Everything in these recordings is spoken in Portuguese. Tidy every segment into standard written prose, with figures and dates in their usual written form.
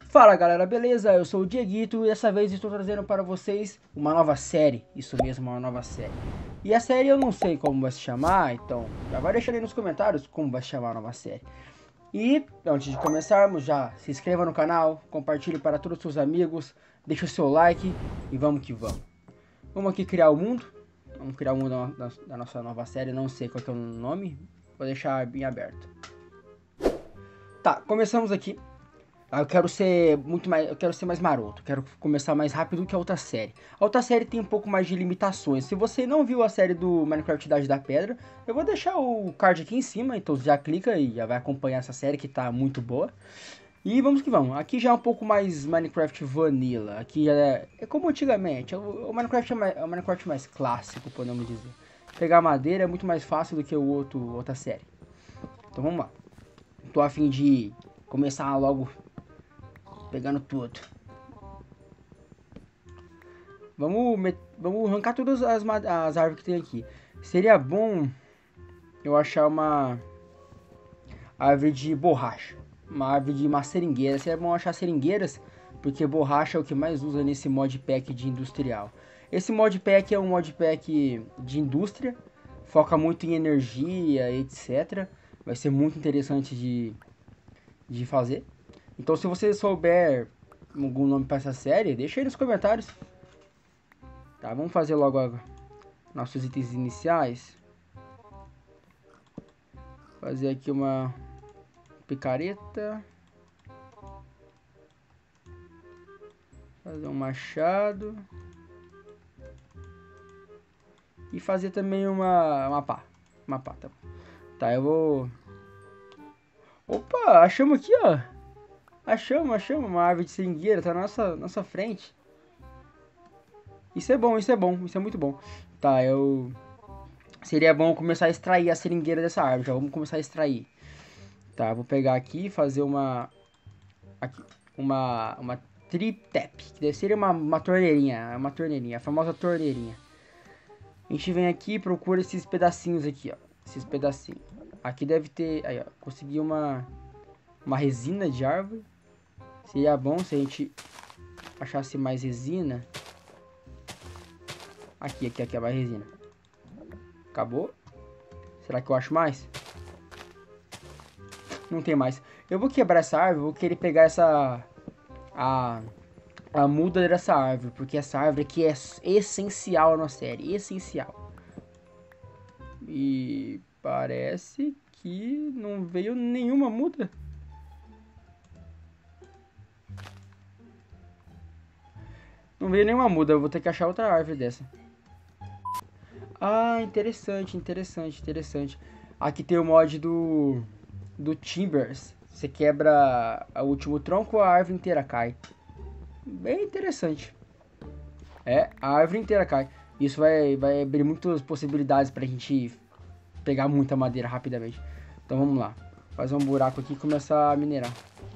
Fala galera, beleza? Eu sou o Dieguito e dessa vez estou trazendo para vocês uma nova série. Isso mesmo, uma nova série. E a série eu não sei como vai se chamar, então já vai deixando aí nos comentários como vai se chamar a nova série. E antes de começarmos, já se inscreva no canal, compartilhe para todos os seus amigos, deixe o seu like e vamos que vamos. Vamos aqui criar o mundo. Vamos criar o mundo da nossa nova série, não sei qual que é o nome, vou deixar bem aberto. Tá, começamos aqui. Eu quero ser mais maroto, quero começar mais rápido que a outra série. A outra série tem um pouco mais de limitações. Se você não viu a série do Minecraft Idade da Pedra, eu vou deixar o card aqui em cima, então já clica e já vai acompanhar essa série que tá muito boa. E vamos que vamos. Aqui já é um pouco mais Minecraft Vanilla. Aqui já é como antigamente. O Minecraft é o Minecraft mais clássico, podemos dizer. Pegar madeira é muito mais fácil do que outra série. Então vamos lá. Tô a fim de começar logo pegando tudo. Vamos arrancar todas as árvores que tem aqui. Seria bom eu achar uma árvore de borracha. Uma árvore de seringueira. Seria bom achar seringueiras, porque borracha é o que mais usa nesse modpack de industrial. Esse modpack é um modpack de indústria. Foca muito em energia, etc. Vai ser muito interessante de fazer. Então, se você souber algum nome para essa série, deixa aí nos comentários. Tá, vamos fazer logo nossos itens iniciais. Fazer aqui uma picareta. Fazer um machado. E fazer também uma pá. Uma pá, tá bom. Tá, eu vou... Opa, achamos aqui, ó. Achamos uma árvore de seringueira, tá na nossa frente. Isso é bom, isso é muito bom. Tá, seria bom começar a extrair a seringueira dessa árvore, já vamos começar a extrair. Tá, vou pegar aqui e fazer uma triptap, que deve ser uma torneirinha, a famosa torneirinha. A gente vem aqui e procura esses pedacinhos aqui, ó. Esses pedacinhos. Aqui deve ter, aí ó, consegui uma resina de árvore. Seria bom se a gente achasse mais resina. Aqui é mais resina. Acabou? Será que eu acho mais? Não tem mais. Eu vou quebrar essa árvore, vou querer pegar a muda dessa árvore, porque essa árvore aqui é essencial na série, essencial. E parece que não veio nenhuma muda. Não veio nenhuma muda, eu vou ter que achar outra árvore dessa. Ah, interessante. Aqui tem o mod do Timbers. Você quebra o último tronco, a árvore inteira cai. Bem interessante. É, a árvore inteira cai. Isso vai abrir muitas possibilidades pra gente pegar muita madeira rapidamente. Então vamos lá. Fazer um buraco aqui e começar a minerar.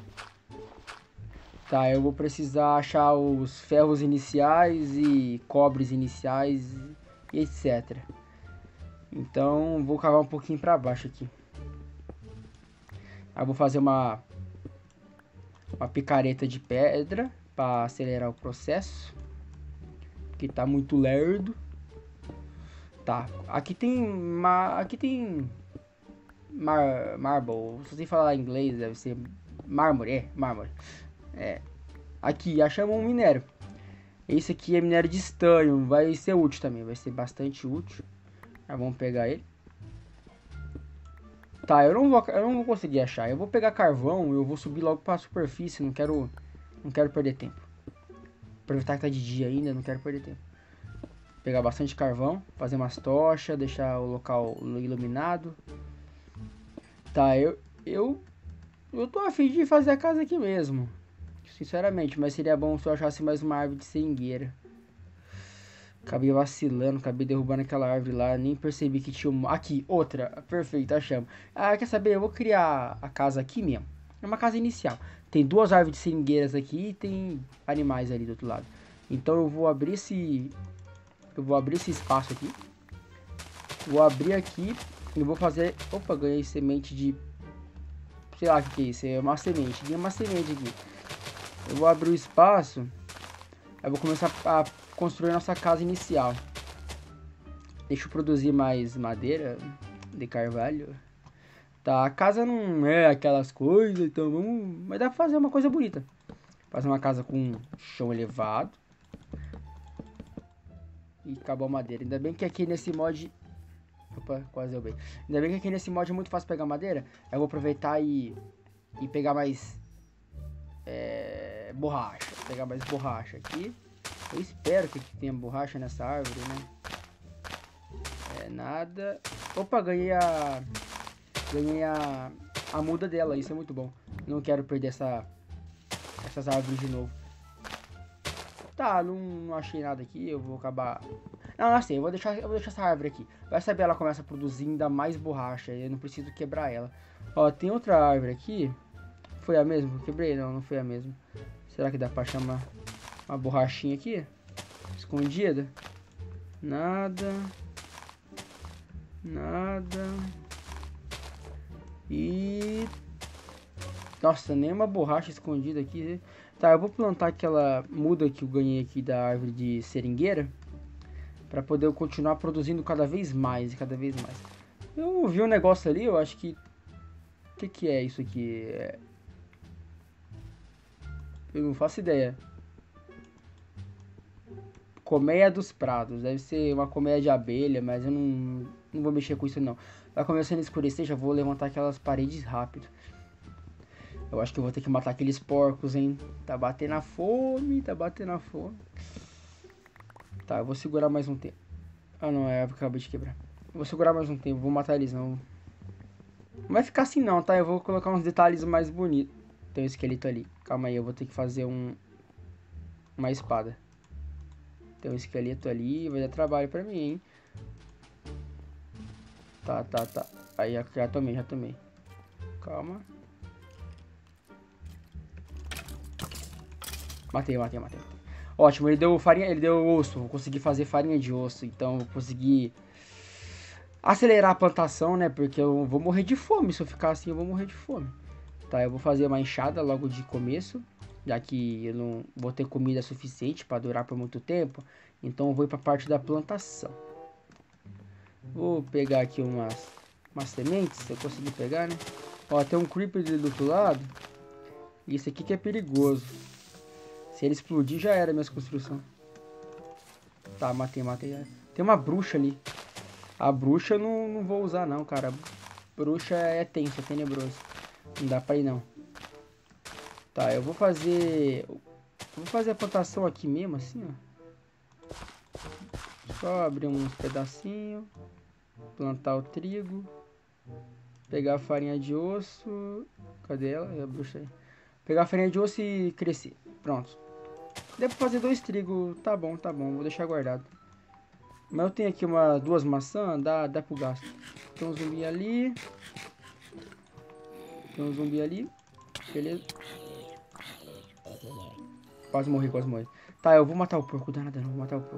Tá, eu vou precisar achar os ferros iniciais e cobres iniciais e etc. Então vou cavar um pouquinho para baixo aqui. Aí vou fazer uma picareta de pedra para acelerar o processo, que tá muito lerdo. Tá, aqui tem marble. Se você falar inglês deve ser mármore, mármore. É, aqui achamos um minério. Esse aqui é minério de estanho, vai ser útil também, vai ser bastante útil. Já vamos pegar ele. Tá, eu não vou conseguir achar. Eu vou pegar carvão, eu vou subir logo para a superfície, não quero perder tempo. Aproveitar que tá de dia ainda, não quero perder tempo. Pegar bastante carvão, fazer umas tochas, deixar o local iluminado. Tá, eu tô a fim de fazer a casa aqui mesmo. Sinceramente, mas seria bom se eu achasse mais uma árvore de seringueira. Acabei vacilando, acabei derrubando aquela árvore lá, nem percebi que tinha uma... Aqui, outra, perfeito, achamos. Ah, quer saber? Eu vou criar a casa aqui mesmo. É uma casa inicial. Tem duas árvores de seringueiras aqui e tem animais ali do outro lado. Então eu vou abrir esse espaço aqui. Vou abrir aqui e vou fazer... Opa, ganhei semente de... Sei lá o que é isso, é uma semente. Ganhei uma semente aqui. Eu vou abrir o espaço. Aí vou começar a construir a nossa casa inicial. Deixa eu produzir mais madeira de carvalho. Tá, a casa não é aquelas coisas, então vamos... Mas dá pra fazer uma coisa bonita. Fazer uma casa com chão elevado. E acabou a madeira. Ainda bem que aqui nesse mod... Opa, quase deu bem. Ainda bem que aqui nesse mod é muito fácil pegar madeira. Eu vou aproveitar e pegar mais... borracha. Vou pegar mais borracha aqui. Eu espero que tenha borracha nessa árvore, né? Nada. Opa, ganhei a muda dela. Isso é muito bom. Não quero perder essas árvores de novo. Tá, não achei nada aqui. Eu vou acabar... Não, assim, eu vou deixar essa árvore aqui. Vai saber, ela começa a produzir ainda mais borracha. Eu não preciso quebrar ela. Ó, tem outra árvore aqui. Foi a mesma? Quebrei? Não, não foi a mesma. Será que dá pra chamar uma borrachinha aqui? Escondida? Nada. Nada. E... Nossa, nem uma borracha escondida aqui. Tá, eu vou plantar aquela muda que eu ganhei aqui da árvore de seringueira. Pra poder continuar produzindo cada vez mais e cada vez mais. Eu vi um negócio ali, eu acho que... O que é isso aqui? Eu não faço ideia. Colmeia dos prados. Deve ser uma colmeia de abelha, mas eu não vou mexer com isso não. Vai começando a escurecer, já vou levantar aquelas paredes rápido. Eu acho que eu vou ter que matar aqueles porcos, hein. Tá batendo a fome, tá batendo a fome. Tá, eu vou segurar mais um tempo. Ah não, eu acabei de quebrar. Eu vou segurar mais um tempo, vou matar eles não. Não vai ficar assim não, tá? Eu vou colocar uns detalhes mais bonitos. Tem um esqueleto ali. Calma aí, eu vou ter que fazer uma espada. Tem um esqueleto ali, vai dar trabalho pra mim, hein? Tá. Aí, já tomei. Calma. Matei. Ótimo, ele deu farinha, ele deu osso. Eu consegui fazer farinha de osso. Então eu consegui acelerar a plantação, né? Porque eu vou morrer de fome. Se eu ficar assim, eu vou morrer de fome. Tá, eu vou fazer uma enxada logo de começo. Já que eu não vou ter comida suficiente para durar por muito tempo. Então eu vou ir para a parte da plantação. Vou pegar aqui umas sementes, se eu conseguir pegar, né? Ó, tem um creeper do outro lado. Isso aqui que é perigoso. Se ele explodir, já era minha construção. Tá, matei. Tem uma bruxa ali. A bruxa eu não vou usar não, cara. Bruxa é tenso, é tenebroso. Não dá pra ir não. Tá, eu vou fazer a plantação aqui mesmo, assim, ó. Só abrir uns pedacinhos. Plantar o trigo. Pegar a farinha de osso. Cadê ela? É a bruxa aí. Pegar a farinha de osso e crescer. Pronto. Deu pra fazer 2 trigos. Tá bom. Vou deixar guardado. Mas eu tenho aqui duas maçãs. Dá pro gasto. Tem um zumbi ali. Beleza. Quase morri. Tá, eu vou matar o porco. Dá nada não. Vou matar o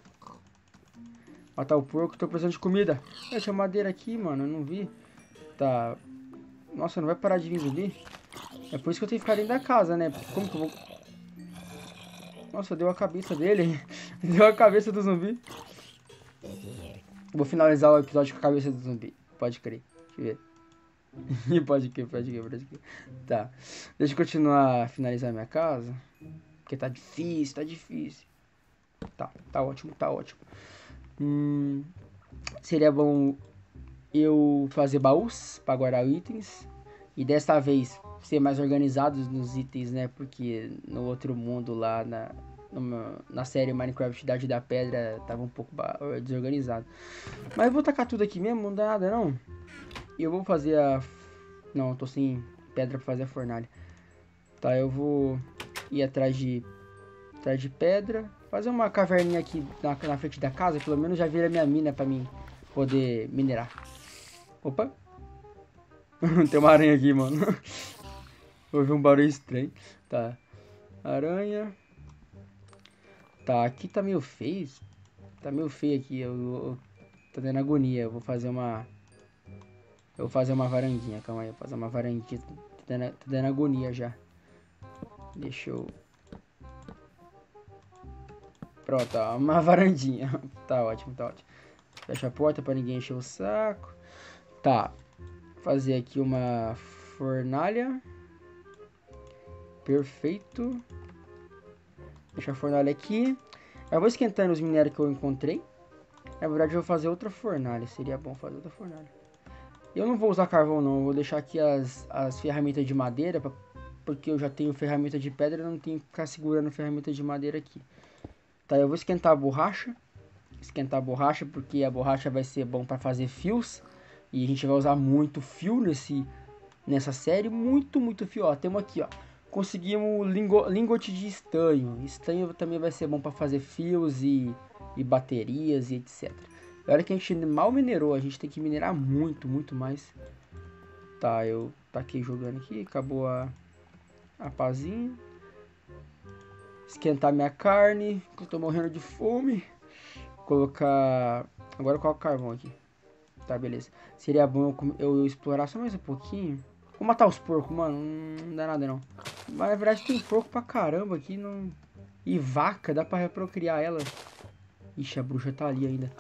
porco. Tô precisando de comida. Tinha madeira aqui, mano. Eu não vi. Tá. Nossa, não vai parar de vir zumbi? É por isso que eu tenho que ficar dentro da casa, né? Como que eu vou... Nossa, deu a cabeça dele. Deu a cabeça do zumbi. Vou finalizar o episódio com a cabeça do zumbi. Pode crer. Deixa eu ver. Pode crer. Tá. Deixa eu continuar a finalizar minha casa. Porque tá difícil. Tá ótimo. Seria bom eu fazer baús para guardar itens. E desta vez ser mais organizados nos itens, né? Porque no outro mundo lá na série Minecraft Idade da Pedra tava um pouco desorganizado. Mas eu vou tacar tudo aqui mesmo, não dá nada não. E eu vou fazer Não, eu tô sem pedra pra fazer a fornalha. Tá, eu vou ir atrás de pedra. Fazer uma caverninha aqui na frente da casa. Pelo menos já vira minha mina pra mim poder minerar. Opa. Tem uma aranha aqui, mano. Ouvi um barulho estranho. Tá. Aranha. Tá, aqui tá meio feio. Tá meio feio aqui. Eu tô dando agonia. Eu vou fazer uma varandinha. Calma aí. Eu vou fazer uma varandinha. Tô dando agonia já. Deixa eu... Pronto, ó, uma varandinha. Tá ótimo, tá ótimo. Fecha a porta pra ninguém encher o saco. Tá. Fazer aqui uma fornalha. Perfeito. Deixa a fornalha aqui. Eu vou esquentando os minérios que eu encontrei. Na verdade, eu vou fazer outra fornalha. Seria bom fazer outra fornalha. Eu não vou usar carvão, não. Eu vou deixar aqui as ferramentas de madeira. Porque eu já tenho ferramenta de pedra. Eu não tenho que ficar segurando ferramenta de madeira aqui. Tá, eu vou esquentar a borracha. Esquentar a borracha, porque a borracha vai ser bom para fazer fios. E a gente vai usar muito fio nessa série. Muito fio. Ó, temos aqui, ó. Conseguimos lingote de estanho. Estanho também vai ser bom para fazer fios e baterias e etc. Olha que a gente mal minerou. A gente tem que minerar muito mais. Tá, eu taquei jogando aqui. Acabou a pazinha. Esquentar minha carne. Que eu tô morrendo de fome. Colocar... Agora eu coloco carvão aqui. Tá, beleza. Seria bom eu explorar só mais um pouquinho. Vou matar os porcos, mano. Não dá nada, não. Mas na verdade tem porco pra caramba aqui. Não... E vaca, dá pra reprocriar ela. Ixi, a bruxa tá ali ainda.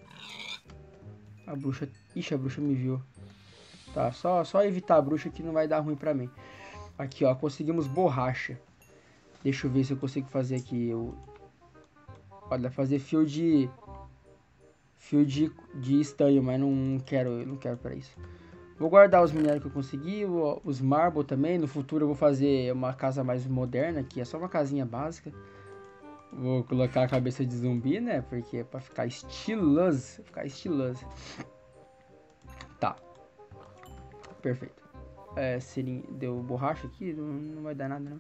A bruxa... Ixi, a bruxa me viu. Tá, só evitar a bruxa que não vai dar ruim pra mim. Aqui, ó. Conseguimos borracha. Deixa eu ver se eu consigo fazer aqui. Olha, fazer fio de estanho, mas não quero pra isso. Vou guardar os minérios que eu consegui, os marble também. No futuro eu vou fazer uma casa mais moderna, que é só uma casinha básica. Vou colocar a cabeça de zumbi, né? Porque é pra ficar estiloso. Tá. Perfeito. Deu borracha aqui? Não vai dar nada, não.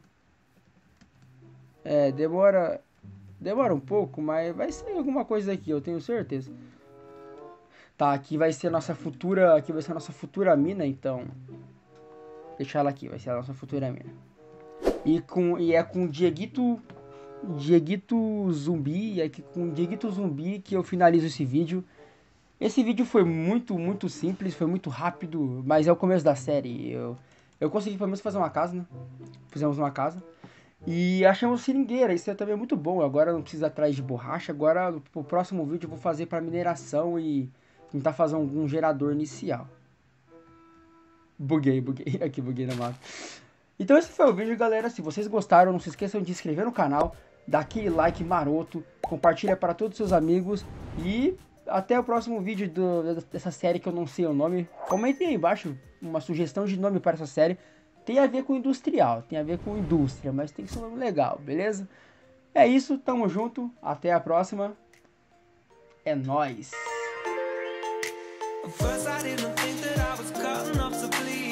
Demora um pouco, mas vai sair alguma coisa aqui, eu tenho certeza. Tá, aqui vai ser a nossa futura mina, então. Deixar ela aqui, vai ser a nossa futura mina. E é com Dieguito Zumbi, e é com Dieguito Zumbi que eu finalizo esse vídeo. Esse vídeo foi muito simples, foi muito rápido, mas é o começo da série. Eu consegui pelo menos fazer uma casa, né? Fizemos uma casa. E achamos seringueira, isso é também muito bom. Agora não precisa atrás de borracha. Agora, pro próximo vídeo, eu vou fazer para mineração e tentar fazer algum gerador inicial. Buguei. Aqui, buguei na mapa. Então esse foi o vídeo, galera. Se vocês gostaram, não se esqueçam de se inscrever no canal, dar aquele like maroto, compartilha para todos os seus amigos. E até o próximo vídeo dessa série que eu não sei o nome. Comentem aí embaixo uma sugestão de nome para essa série. Tem a ver com industrial, tem a ver com indústria, mas tem que ser um nome legal, beleza? É isso, tamo junto, até a próxima. É nóis!